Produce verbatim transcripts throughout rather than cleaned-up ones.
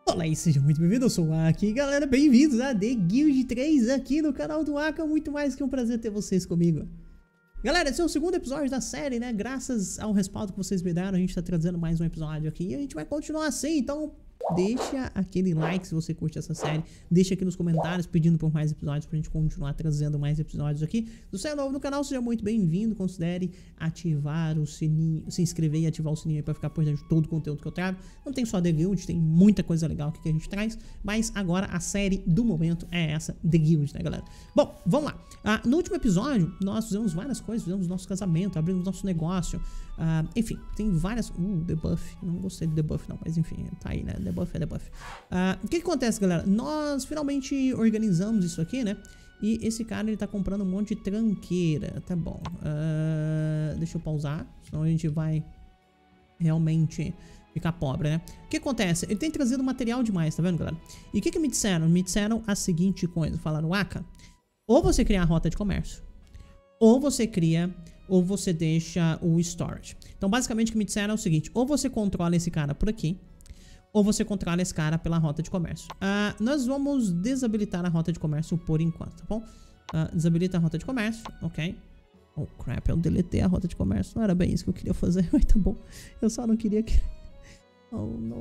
Olá e seja muito bem-vindo, eu sou o Aka, galera, bem-vindos a The Guild três aqui no canal do Aka, muito mais que um prazer ter vocês comigo. Galera, esse é o segundo episódio da série, né, graças ao respaldo que vocês me deram, a gente tá trazendo mais um episódio aqui e a gente vai continuar assim, então deixa aquele like se você curte essa série, deixa aqui nos comentários pedindo por mais episódios pra gente continuar trazendo mais episódios aqui. Se você é novo no canal, seja muito bem-vindo, considere ativar o sininho, se inscrever e ativar o sininho aí pra ficar por dentro de todo o conteúdo que eu trago. Não tem só The Guild, tem muita coisa legal aqui que a gente traz, mas agora a série do momento é essa, The Guild, né, galera? Bom, vamos lá. Ah, no último episódio, nós fizemos várias coisas, fizemos nosso casamento, abrimos nosso negócio, ah, enfim, tem várias... Uh, debuff, não gostei do debuff não, mas enfim, tá aí, né? Debuff é debuff. Uh, o que, que acontece, galera? Nós finalmente organizamos isso aqui, né? E esse cara, ele tá comprando um monte de tranqueira. Tá bom. Uh, deixa eu pausar, senão a gente vai realmente ficar pobre, né? O que acontece? Ele tem trazido material demais, tá vendo, galera? E o que, que me disseram? Me disseram a seguinte coisa. Falaram, Aka, ou você cria a rota de comércio, ou você cria... ou você deixa o storage. Então, basicamente, o que me disseram é o seguinte, ou você controla esse cara por aqui, ou você controla esse cara pela rota de comércio. Uh, nós vamos desabilitar a rota de comércio por enquanto, tá bom? Uh, desabilita a rota de comércio, ok. Oh, crap, eu deletei a rota de comércio. Não era bem isso que eu queria fazer, mas tá bom. Eu só não queria que... Oh, não.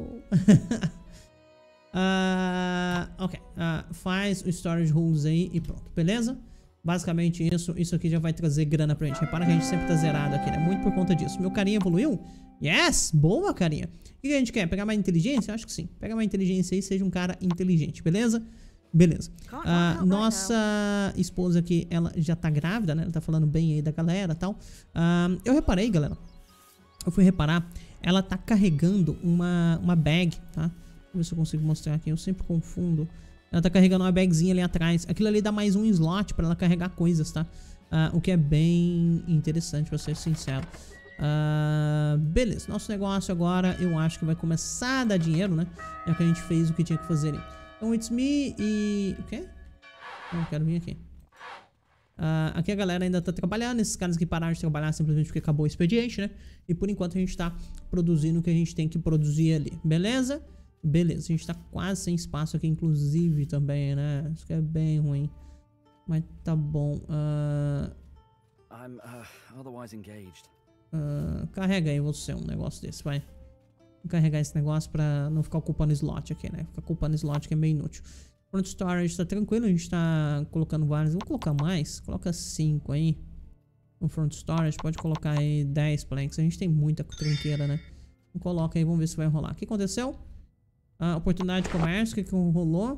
uh, ok, uh, faz o storage rules aí e pronto, beleza? Basicamente isso, isso aqui já vai trazer grana pra gente. Repara que a gente sempre tá zerado aqui, né? Muito por conta disso. Meu carinha evoluiu? Yes! Boa, carinha. O que a gente quer? Pegar mais inteligência? Acho que sim. Pega mais inteligência aí, seja um cara inteligente, beleza? Beleza. Uh, nossa esposa aqui, ela já tá grávida, né? Ela tá falando bem aí da galera e tal. Uh, eu reparei, galera. Eu fui reparar. Ela tá carregando uma, uma bag, tá? Vou ver se eu consigo mostrar aqui. Eu sempre confundo. Ela tá carregando uma bagzinha ali atrás. Aquilo ali dá mais um slot pra ela carregar coisas, tá? Uh, o que é bem interessante, pra ser sincero. Uh, beleza. Nosso negócio agora, eu acho que vai começar a dar dinheiro, né? Já que a gente fez o que tinha que fazer ali. Então, it's me e... O quê? Não, quero vir aqui. Uh, aqui a galera ainda tá trabalhando. Esses caras que pararam de trabalhar simplesmente porque acabou o expediente, né? E por enquanto a gente tá produzindo o que a gente tem que produzir ali. Beleza? Beleza, a gente tá quase sem espaço aqui, inclusive, também, né? Isso que é bem ruim. Mas tá bom. Uh... I'm, uh, otherwise engaged. Uh, carrega aí você um negócio desse, vai. Vou carregar esse negócio pra não ficar ocupando slot aqui, né? Ficar ocupando slot que é meio inútil. Front storage tá tranquilo, a gente tá colocando vários. Vou colocar mais, coloca cinco aí. No front storage, pode colocar aí dez planks. A gente tem muita tranqueira, né? Então, coloca aí, vamos ver se vai rolar. O que aconteceu? A oportunidade de comércio, o que, que rolou?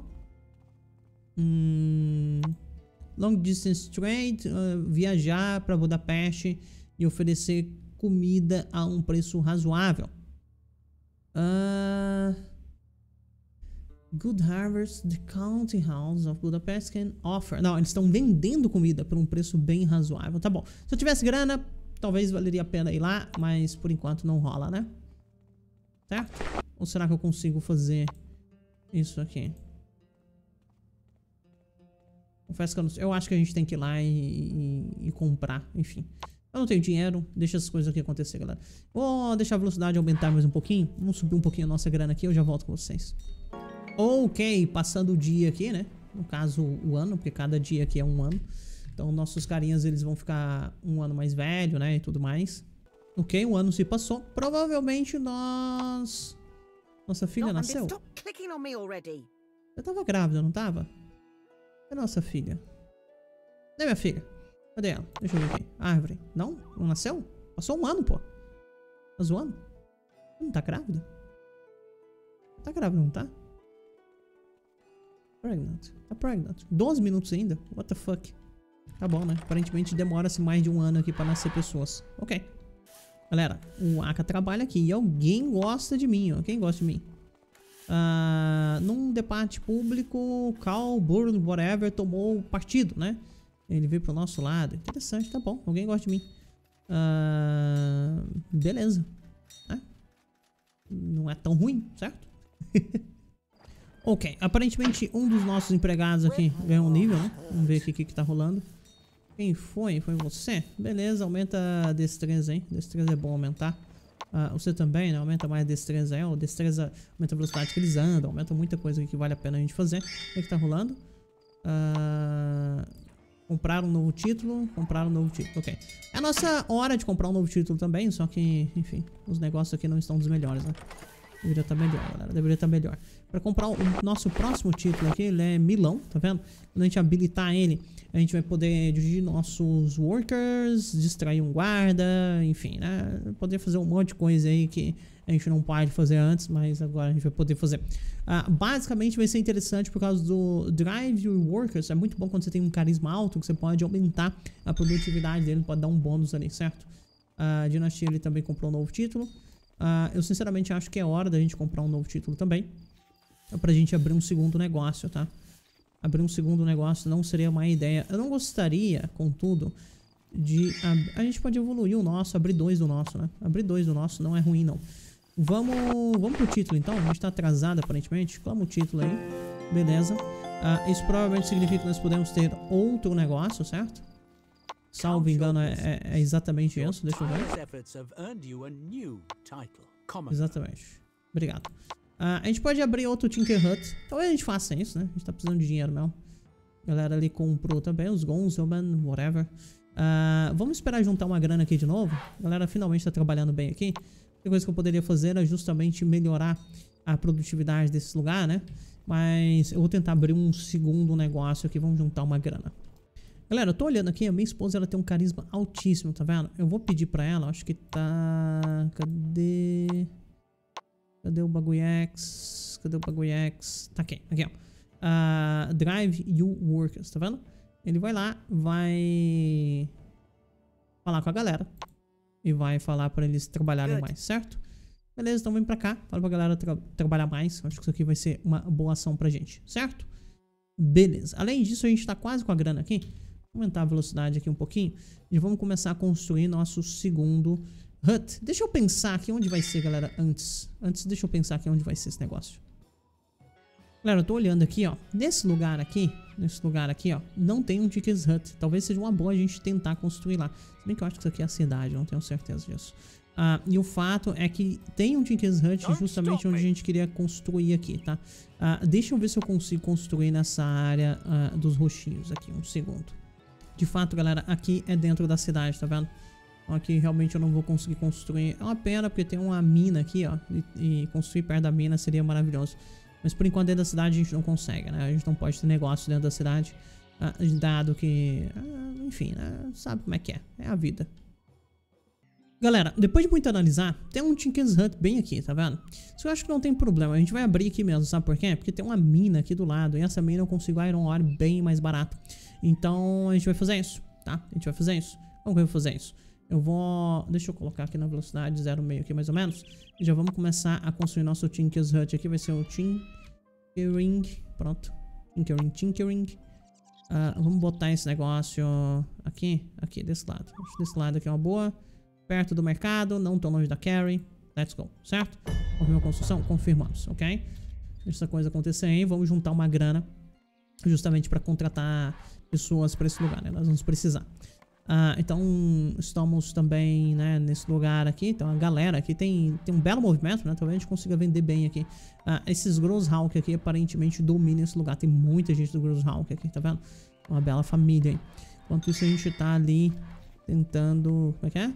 Hum, long distance trade, uh, viajar para Budapeste e oferecer comida a um preço razoável. Uh, good harvest, the county house of Budapest can offer. Não, eles estão vendendo comida por um preço bem razoável. Tá bom. Se eu tivesse grana, talvez valeria a pena ir lá, mas por enquanto não rola, né? Certo? Ou será que eu consigo fazer isso aqui? Confesso que eu não sei. Eu acho que a gente tem que ir lá e, e, e comprar. Enfim. Eu não tenho dinheiro. Deixa essas coisas aqui acontecer, galera. Vou deixar a velocidade aumentar mais um pouquinho. Vamos subir um pouquinho a nossa grana aqui. Eu já volto com vocês. Ok. Passando o dia aqui, né? No caso, o ano. Porque cada dia aqui é um ano. Então, nossos carinhas, eles vão ficar um ano mais velho, né? E tudo mais. Ok. Um ano se passou. Provavelmente nós... Nossa filha nasceu? Eu tava grávida, não tava? Cadê nossa filha? Cadê minha filha? Cadê ela? Deixa eu ver aqui. Árvore. Não? Não nasceu? Passou um ano, pô. Tá zoando? Não tá grávida? Tá grávida, não tá? Pregnant. Tá pregnant. doze minutos ainda? What the fuck? Tá bom, né? Aparentemente demora-se mais de um ano aqui pra nascer pessoas. Ok. Galera, o Aka trabalha aqui e alguém gosta de mim, ó. Quem gosta de mim? Uh, num debate público, Carl Burn, whatever, tomou partido, né? Ele veio pro nosso lado. Interessante, tá bom. Alguém gosta de mim. Uh, beleza. É. Não é tão ruim, certo? Ok, aparentemente um dos nossos empregados aqui ganhou um nível, né? Vamos ver aqui o que, que tá rolando. Quem foi? Foi você? Beleza, aumenta a destreza, hein? Destreza é bom aumentar. Uh, você também, né? Aumenta mais a destreza aí, ó. Destreza aumenta a velocidade que eles andam, aumenta muita coisa que vale a pena a gente fazer. O que é que tá rolando? Uh, comprar um novo título, comprar um novo título, ok. É a nossa hora de comprar um novo título também, só que, enfim, os negócios aqui não estão dos melhores, né? Deveria estar melhor, galera, deveria estar melhor. Pra comprar o nosso próximo título aqui, ele é Milão, tá vendo? Quando a gente habilitar ele, a gente vai poder dirigir nossos workers, distrair um guarda, enfim, né? Poder fazer um monte de coisa aí que a gente não pode fazer antes, mas agora a gente vai poder fazer. Uh, basicamente vai ser interessante por causa do Drive Your Workers. É muito bom quando você tem um carisma alto, que você pode aumentar a produtividade dele, pode dar um bônus ali, certo? A uh, Dinastia ele também comprou um novo título. Uh, eu sinceramente acho que é hora da gente comprar um novo título também. É pra gente abrir um segundo negócio, tá? Abrir um segundo negócio não seria uma ideia. Eu não gostaria, contudo, de... A gente pode evoluir o nosso, abrir dois do nosso, né? Abrir dois do nosso não é ruim, não. Vamos, vamos pro título, então. A gente tá atrasado, aparentemente. Clama o título aí. Beleza. Uh, isso provavelmente significa que nós podemos ter outro negócio, certo? Salvo engano, é, é, é exatamente isso. Deixa eu ver. Exatamente. Obrigado. Uh, a gente pode abrir outro Tinker Hut. Talvez a gente faça isso, né? A gente tá precisando de dinheiro mesmo. A galera ali comprou também. Os Gonzoman, whatever. Uh, vamos esperar juntar uma grana aqui de novo. A galera finalmente tá trabalhando bem aqui. A coisa que eu poderia fazer é justamente melhorar a produtividade desse lugar, né? Mas eu vou tentar abrir um segundo negócio aqui. Vamos juntar uma grana. Galera, eu tô olhando aqui, a minha esposa ela tem um carisma altíssimo, tá vendo? Eu vou pedir pra ela, acho que tá... Cadê... Cadê o Baguiex? Cadê o Baguiex? Tá aqui, aqui ó. Uh, Drive You Workers, tá vendo? Ele vai lá, vai... falar com a galera. E vai falar pra eles trabalharem mais, certo? Beleza, então vem pra cá. Fala pra galera tra trabalhar mais. Acho que isso aqui vai ser uma boa ação pra gente, certo? Beleza. Além disso, a gente tá quase com a grana aqui. Vou aumentar a velocidade aqui um pouquinho. E vamos começar a construir nosso segundo hut. Deixa eu pensar aqui onde vai ser, galera, antes. Antes, deixa eu pensar aqui onde vai ser esse negócio. Galera, eu tô olhando aqui, ó. Nesse lugar aqui, nesse lugar aqui, ó, não tem um Tinker's Hut. Talvez seja uma boa a gente tentar construir lá. Se bem que eu acho que isso aqui é a cidade, eu não tenho certeza disso. Uh, e o fato é que tem um Tinker's Hut justamente onde a gente queria construir aqui, tá? Uh, deixa eu ver se eu consigo construir nessa área uh, dos roxinhos aqui, um segundo. De fato, galera, aqui é dentro da cidade, tá vendo? Aqui realmente eu não vou conseguir construir. É uma pena porque tem uma mina aqui, ó. E, e construir perto da mina seria maravilhoso. Mas por enquanto dentro da cidade a gente não consegue, né? A gente não pode ter negócio dentro da cidade. Uh, dado que... Uh, enfim, né? Sabe como é que é. É a vida. Galera, depois de muito analisar, tem um Tinker's Hut bem aqui, tá vendo? Isso eu acho que não tem problema, a gente vai abrir aqui mesmo, sabe por quê? Porque tem uma mina aqui do lado, e essa mina eu consigo Iron Ore bem mais barato. Então a gente vai fazer isso, tá? A gente vai fazer isso. Como que eu vou fazer isso? Eu vou... Deixa eu colocar aqui na velocidade zero vírgula cinco aqui mais ou menos. E já vamos começar a construir nosso Tinker's Hut aqui, vai ser o Tinkering. Pronto. Tinkering, Tinkering. Uh, vamos botar esse negócio aqui, aqui, desse lado. Acho que desse lado aqui é uma boa. Perto do mercado, não tão longe da Carry. Let's go, certo? Confirma a construção? Confirmamos, ok? Deixa essa coisa acontecer aí. Vamos juntar uma grana justamente para contratar pessoas para esse lugar, né? Nós vamos precisar. Uh, então, estamos também, né, nesse lugar aqui. Então, a galera aqui tem, tem um belo movimento, né? Talvez a gente consiga vender bem aqui. Uh, esses Grosshawk aqui aparentemente dominam esse lugar. Tem muita gente do Grosshawk aqui, tá vendo? Uma bela família aí. Enquanto isso, a gente tá ali tentando... Como é que é?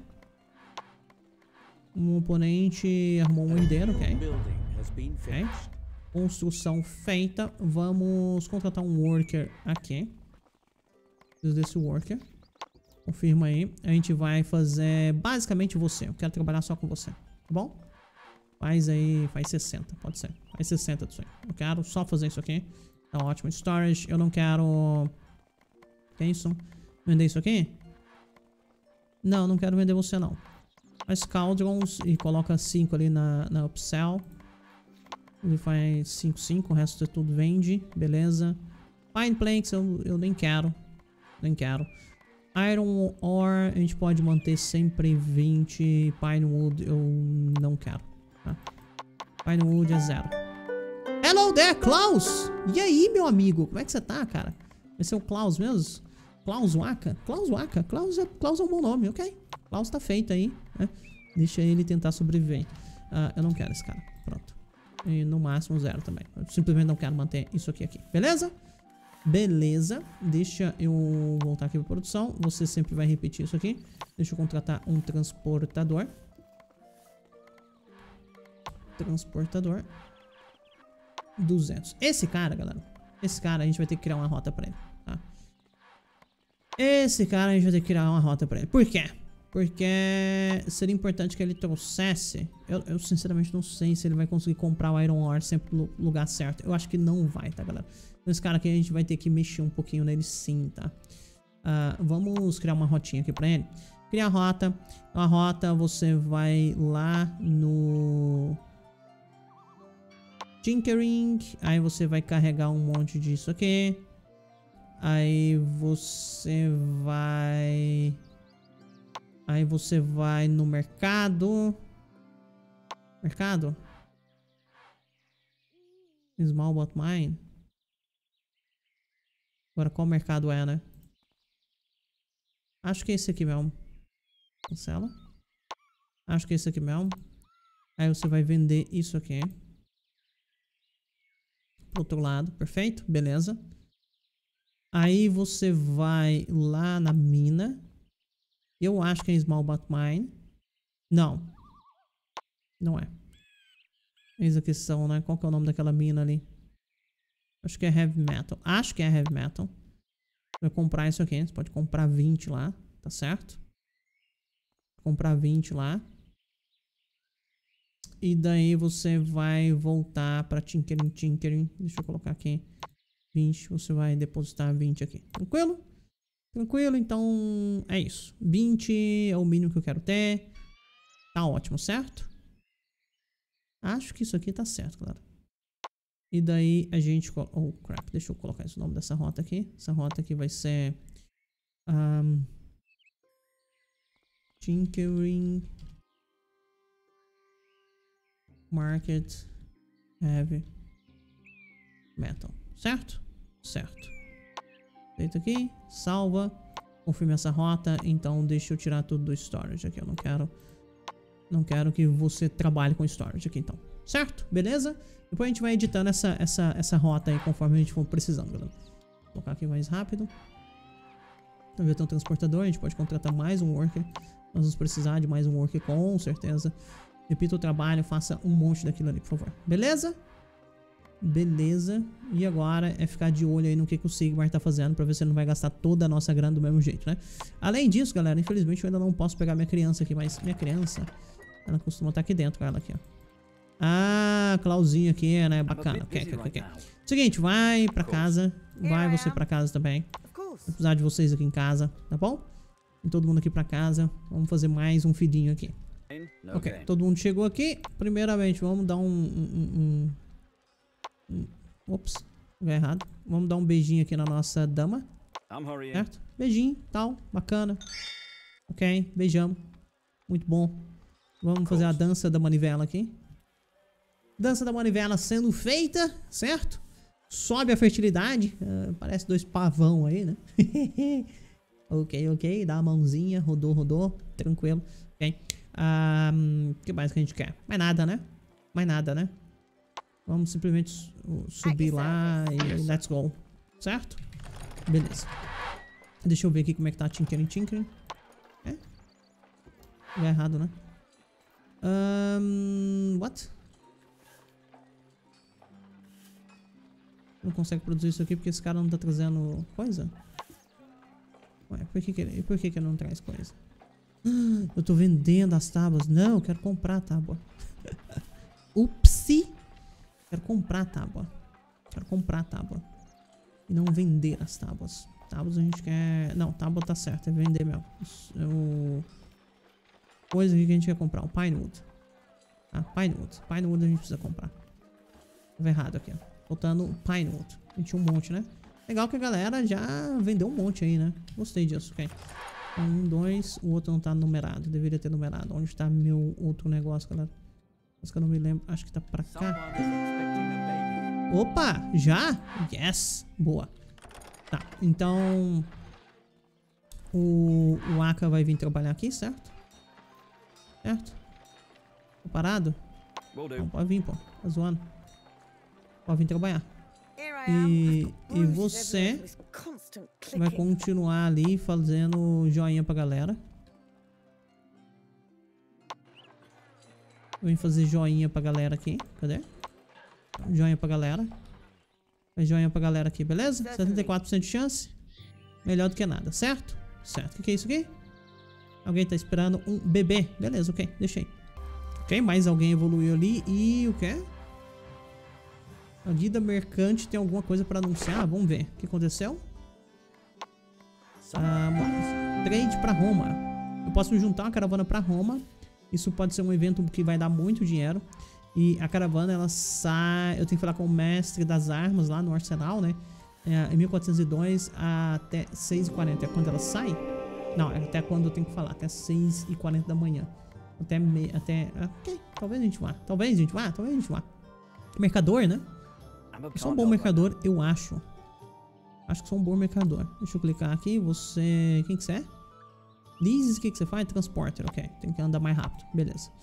Um oponente armou um herdeiro, ok. Ok. Construção feita. Vamos contratar um worker aqui. Preciso desse worker. Confirma aí. A gente vai fazer basicamente você. Eu quero trabalhar só com você. Tá bom? Faz aí. Faz sessenta. Pode ser. Faz sessenta disso aí. Eu quero só fazer isso aqui. Tá ótimo. Storage. Eu não quero... Que é isso? Vender isso aqui? Não, não quero vender você não. Faz Cauldrons e coloca cinco ali na, na upsell. Ele faz cinco, cinco. O resto tudo vende. Beleza. Pine Planks eu, eu nem quero. Nem quero. Iron Ore a gente pode manter sempre vinte. Pinewood eu não quero. Tá? Pinewood é zero. Hello there, Klaus! E aí, meu amigo? Como é que você tá, cara? Esse é o Klaus mesmo? Klaus Waka? Klaus Waka. Klaus é, Klaus é um bom nome, ok. Klaus tá feito aí, né? Deixa ele tentar sobreviver. Uh, eu não quero esse cara. Pronto. E no máximo zero também. Eu simplesmente não quero manter isso aqui aqui. Beleza? Beleza. Deixa eu voltar aqui pra produção. Você sempre vai repetir isso aqui. Deixa eu contratar um transportador. Transportador. duzentos. Esse cara, galera. Esse cara a gente vai ter que criar uma rota pra ele. Tá? Esse cara a gente vai ter que criar uma rota pra ele. Por quê? Porque seria importante que ele trouxesse... Eu, eu sinceramente não sei se ele vai conseguir comprar o Iron Ore sempre no lugar certo. Eu acho que não vai, tá, galera? Então esse cara aqui a gente vai ter que mexer um pouquinho nele sim, tá? Uh, vamos criar uma rotinha aqui pra ele. Criar a rota. A rota você vai lá no... Tinkering. Aí você vai carregar um monte disso aqui. Aí você vai... Aí você vai no mercado. Mercado? Small but mine. Agora qual mercado é, né? Acho que é esse aqui mesmo. Cancela. Acho que é esse aqui mesmo. Aí você vai vender isso aqui. Pro outro lado. Perfeito. Beleza. Aí você vai lá na mina. Eu acho que é Small But Mine. Não. Não é. Eis a questão, né? Qual que é o nome daquela mina ali? Acho que é Heavy Metal. Acho que é Heavy Metal. Vai comprar isso aqui. Você pode comprar vinte lá. Tá certo? Comprar vinte lá. E daí você vai voltar pra Tinkering, Tinkering. Deixa eu colocar aqui. vinte. Você vai depositar vinte aqui. Tranquilo? Tranquilo, então é isso. vinte é o mínimo que eu quero ter. Tá ótimo, certo? Acho que isso aqui tá certo, galera. E daí a gente... Oh, crap. Deixa eu colocar esse nome dessa rota aqui. Essa rota aqui vai ser... Um, Tinkering Market Heavy Metal. Certo? Certo. Feito aqui, salva, confirma essa rota, então deixa eu tirar tudo do storage aqui, eu não quero, não quero que você trabalhe com storage aqui então, certo? Beleza? Depois a gente vai editando essa, essa, essa rota aí conforme a gente for precisando, galera. Vou colocar aqui mais rápido. Então já tem um transportador, a gente pode contratar mais um worker, nós vamos precisar de mais um worker com certeza. Repita o trabalho, faça um monte daquilo ali, por favor, beleza? Beleza. E agora é ficar de olho aí no que, que o Sigmar tá fazendo pra ver se ele não vai gastar toda a nossa grana do mesmo jeito, né? Além disso, galera, infelizmente eu ainda não posso pegar minha criança aqui, mas minha criança, ela costuma estar aqui dentro com ela aqui, ó. Ah, Clauzinho aqui, né? Bacana. Ok, ok, ok. Seguinte, vai pra casa. Vai você pra casa também. Vou precisar de vocês aqui em casa, tá bom? E todo mundo aqui pra casa. Vamos fazer mais um fidinho aqui. Ok, todo mundo chegou aqui. Primeiramente, vamos dar um... um, um Ops, lugar errado. Vamos dar um beijinho aqui na nossa dama. Certo? Beijinho, tal, bacana. Ok, beijamos. Muito bom. Vamos fazer a dança da manivela aqui. Dança da manivela sendo feita, certo? Sobe a fertilidade. Uh, parece dois pavão aí, né? Ok, ok. Dá a mãozinha, rodou, rodou. Tranquilo. Ok. O um, que mais que a gente quer? Mais nada, né? Mais nada, né? Vamos simplesmente subir lá e let's go. Certo? Beleza. Deixa eu ver aqui como é que tá Tinkering, Tinkering. É? Lugar errado, né? Um, what? Não consegue produzir isso aqui porque esse cara não tá trazendo coisa? Ué, por que que ele, por que que ele não traz coisa? Eu tô vendendo as tábuas. Não, eu quero comprar a tábua. Upsi. Quero comprar a tábua. Quero comprar a tábua. E não vender as tábuas. Tábuas a gente quer... Não, tábua tá certo. É vender mesmo. O... Coisa que a gente quer comprar. O Pinewood. Ah, Pinewood. Pinewood a gente precisa comprar. Tava errado aqui, ó. Faltando Pinewood. A gente tinha um monte, né? Legal que a galera já vendeu um monte aí, né? Gostei disso, ok. Um, dois. O outro não tá numerado. Deveria ter numerado. Onde tá meu outro negócio, galera? Acho que eu não me lembro. Acho que tá pra cá. Opa! Já? Yes! Boa. Tá, então... O, o Aka vai vir trabalhar aqui, certo? Certo? Parado? Will do. Não, pode vir, pô. Tá zoando. Pode vir trabalhar. E, e você vai continuar ali fazendo joinha pra galera. Vem fazer joinha pra galera aqui. Cadê? Joinha pra galera. Faz joinha pra galera aqui, beleza? setenta e quatro por cento de chance. Melhor do que nada, certo? Certo. O que, que é isso aqui? Alguém tá esperando um bebê. Beleza, ok. Deixa aí. Ok, mais alguém evoluiu ali. E o que? A guida mercante tem alguma coisa pra anunciar? Vamos ver. O que aconteceu? Ah, trade pra Roma. Eu posso me juntar uma caravana pra Roma. Isso pode ser um evento que vai dar muito dinheiro. E a caravana, ela sai... Eu tenho que falar com o mestre das armas lá no arsenal, né? É, em mil quatrocentos e dois até seis e quarenta. É quando ela sai? Não, é até quando eu tenho que falar. Até seis e quarenta da manhã. Até... Me... até... Ok, talvez a gente vá. Talvez a gente vá. Talvez a gente vá. Mercador, né? Eu sou um bom mercador, eu acho. Acho que sou um bom mercador. Deixa eu clicar aqui. Você... Quem que você é? Liz, o que que você faz? Transporter, ok. Tem que andar mais rápido. Beleza.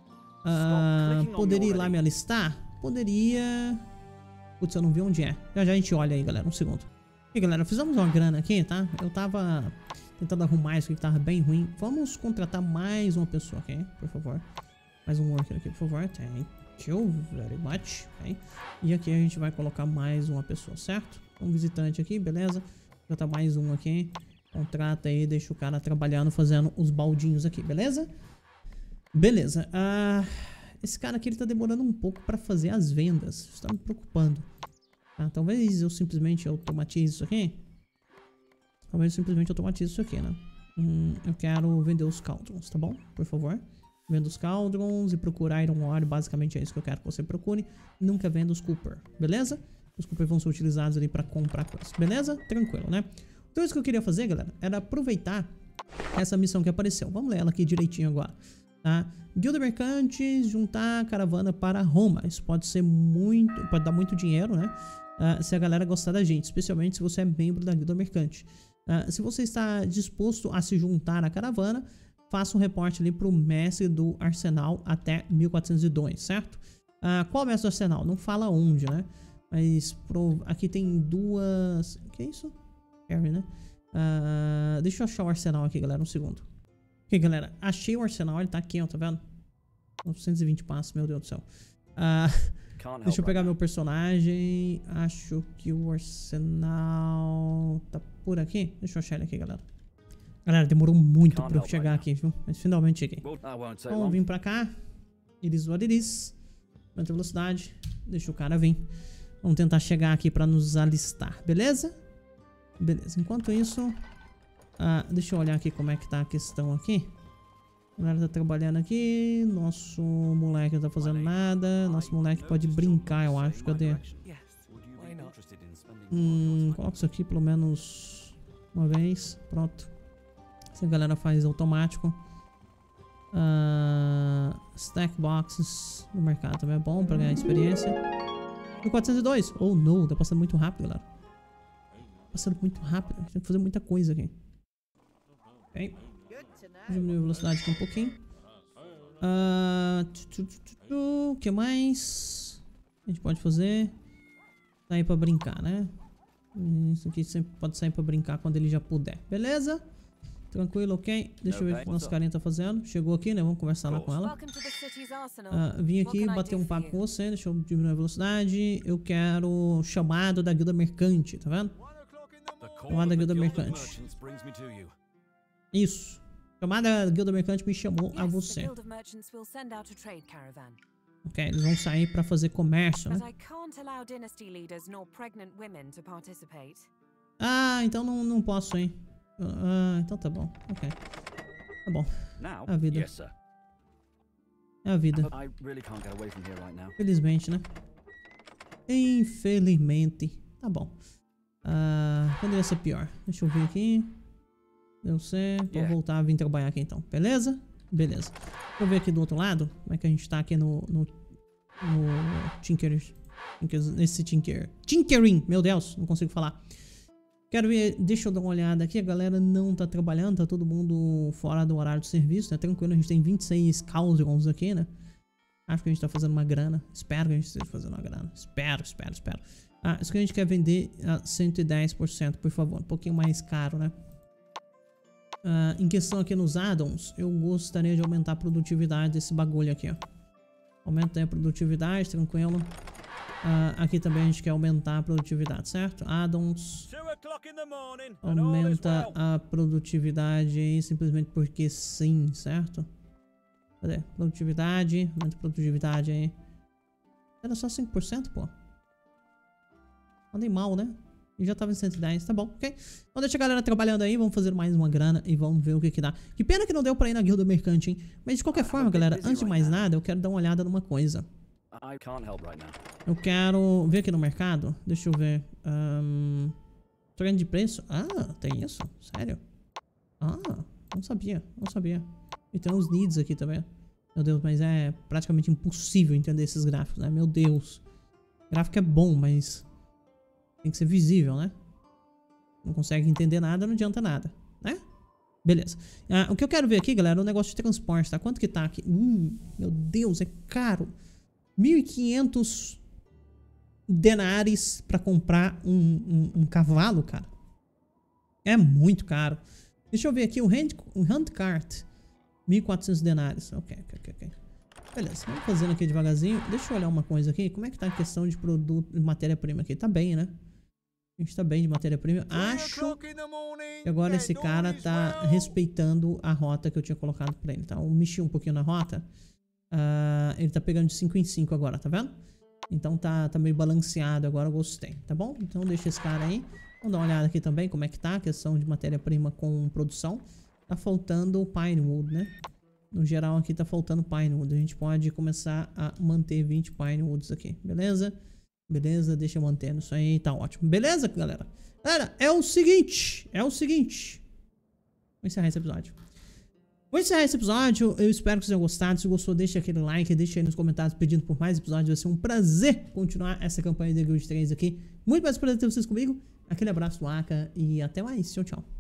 Ah, poderia ir lá me alistar? Poderia... Putz, eu não vi onde é. Já já a gente olha aí, galera. Um segundo. E galera, fizemos uma grana aqui, tá? Eu tava tentando arrumar isso aqui que tava bem ruim. Vamos contratar mais uma pessoa, ok? Por favor. Mais um worker aqui, por favor. Thank you very much. Okay. E aqui a gente vai colocar mais uma pessoa, certo? Um visitante aqui, beleza? Contratar mais um aqui. Contrata aí, deixa o cara trabalhando, fazendo os baldinhos aqui, beleza? Beleza. Ah, esse cara aqui, ele tá demorando um pouco pra fazer as vendas. Isso tá me preocupando. Ah, talvez eu simplesmente automatize isso aqui. Talvez eu simplesmente automatize isso aqui, né? Hum, eu quero vender os cauldrons, tá bom? Por favor. Venda os cauldrons e procura Iron Ore. Basicamente é isso que eu quero que você procure. Nunca venda os Cooper, beleza? Os Cooper vão ser utilizados ali pra comprar coisas, beleza? Tranquilo, né? Então isso que eu queria fazer, galera, era aproveitar essa missão que apareceu. Vamos ler ela aqui direitinho agora, tá? Guilda Mercante, juntar caravana para Roma. Isso pode ser muito, pode dar muito dinheiro, né? Uh, se a galera gostar da gente, especialmente se você é membro da Guilda Mercante. Uh, se você está disposto a se juntar à caravana, faça um reporte ali pro mestre do arsenal até mil quatrocentos e dois, certo? Uh, qual mestre do arsenal? Não fala onde, né? Mas pro... aqui tem duas... O que é isso? Harry, né? Uh, deixa eu achar o arsenal aqui, galera, um segundo. Ok, galera, achei o arsenal, ele tá aqui, ó, tá vendo? novecentos e vinte passos, meu Deus do céu. Uh, deixa eu pegar meu personagem. Acho que o arsenal tá por aqui. Deixa eu achar ele aqui, galera. Galera, demorou muito pra eu chegar aqui, viu? Mas finalmente cheguei. Vamos vir pra cá. Iris what it is. Aumenta a velocidade. Deixa o cara vir. Vamos tentar chegar aqui pra nos alistar, beleza? Beleza, enquanto isso, ah, deixa eu olhar aqui como é que tá a questão aqui. A galera tá trabalhando aqui. Nosso moleque não tá fazendo nada. Nosso moleque pode brincar, eu acho. Cadê? Hum, coloca isso aqui pelo menos uma vez. Pronto. Essa galera faz automático. ah, Stack boxes no mercado também é bom pra ganhar experiência. mil quatrocentos e dois. Oh não, tá passando muito rápido, galera. Passando muito rápido, tem que fazer muita coisa aqui. Ok. Diminuir a velocidade aqui um pouquinho. Uh, o que mais a gente pode fazer? Sair pra brincar, né? Isso aqui sempre pode sair pra brincar quando ele já puder. Beleza? Tranquilo, ok. Deixa eu ver o que o nosso carinha tá fazendo. Chegou aqui, né? Vamos conversar lá com ela. Uh, vim aqui bater um papo com você. Deixa eu diminuir a velocidade. Eu quero chamado da Guilda Mercante, tá vendo? Chamada Guilda Mercante. Isso. Chamada Guilda Mercante me chamou a você. Ok, eles vão sair pra fazer comércio, né? Ah, então não, não posso, hein? Ah, então tá bom. Ok. Tá bom. É a vida. É a vida. Felizmente, né? Infelizmente. Tá bom. Ah, poderia ser pior. Deixa eu ver aqui. Deu certo. Vou voltar a vir trabalhar aqui então. Beleza? Beleza. Deixa eu ver aqui do outro lado. Como é que a gente tá aqui no... No... no Tinker... Nesse Tinker... Tinkering! Meu Deus, não consigo falar. Quero ver... Deixa eu dar uma olhada aqui. A galera não tá trabalhando. Tá todo mundo fora do horário de serviço, né? Tranquilo. A gente tem vinte e seis cauldrons aqui, né? Acho que a gente tá fazendo uma grana. Espero que a gente esteja fazendo uma grana. Espero, espero, espero. Ah, isso que a gente quer vender a cento e dez por cento, por favor. Um pouquinho mais caro, né? Ah, em questão aqui nos addons, eu gostaria de aumentar a produtividade desse bagulho aqui, ó. Aumenta aí a produtividade, tranquilo. Ah, aqui também a gente quer aumentar a produtividade, certo? Addons. Aumenta a produtividade aí, simplesmente porque sim, certo? Cadê? Produtividade. Aumenta a produtividade aí. Era só cinco por cento, pô. Andei mal, né? E já tava em cento e dez, tá bom, ok? Então deixa a galera trabalhando aí, vamos fazer mais uma grana e vamos ver o que que dá. Que pena que não deu pra ir na guilda mercante, hein? Mas de qualquer forma, galera, antes de mais nada, eu quero dar uma olhada numa coisa. Eu quero ver aqui no mercado. Deixa eu ver. Um, Trend de preço. Ah, tem isso? Sério? Ah, não sabia, não sabia. E tem uns needs aqui também. Meu Deus, mas é praticamente impossível entender esses gráficos, né? Meu Deus. O gráfico é bom, mas tem que ser visível, né? Não consegue entender nada, não adianta nada, né? Beleza. Ah, o que eu quero ver aqui, galera, é o negócio de transporte, tá? Quanto que tá aqui? Uh, meu Deus, é caro. mil e quinhentos denares pra comprar um, um, um cavalo, cara. É muito caro. Deixa eu ver aqui o hand, o handcart. mil e quatrocentos denares. Ok, ok, ok, ok. Beleza, vamos fazendo aqui devagarzinho. Deixa eu olhar uma coisa aqui. Como é que tá a questão de produto, de matéria-prima aqui? Tá bem, né? A gente tá bem de matéria-prima. Acho que agora esse cara tá respeitando a rota que eu tinha colocado pra ele, tá? Eu mexi um pouquinho na rota. Uh, ele tá pegando de cinco em cinco agora, tá vendo? Então tá, tá meio balanceado agora, eu gostei, tá bom? Então deixa esse cara aí. Vamos dar uma olhada aqui também como é que tá a questão de matéria-prima com produção. Tá faltando Pinewood, né? No geral aqui tá faltando Pinewood. A gente pode começar a manter vinte Pinewoods aqui, beleza? Beleza, deixa eu manter isso aí, tá ótimo. Beleza, galera? Galera, é o seguinte, é o seguinte. Vou encerrar esse episódio. Vou encerrar esse episódio, eu espero que vocês tenham gostado. Se gostou, deixa aquele like, deixa aí nos comentários pedindo por mais episódios. Vai ser um prazer continuar essa campanha de Guild três aqui. Muito mais prazer ter vocês comigo. Aquele abraço do Aka e até mais. Tchau, tchau.